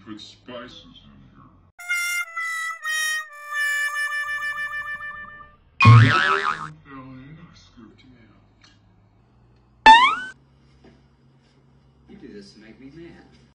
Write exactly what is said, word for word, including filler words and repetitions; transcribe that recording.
put spices in here. Ellen, I scooped him out. You do this to make me mad.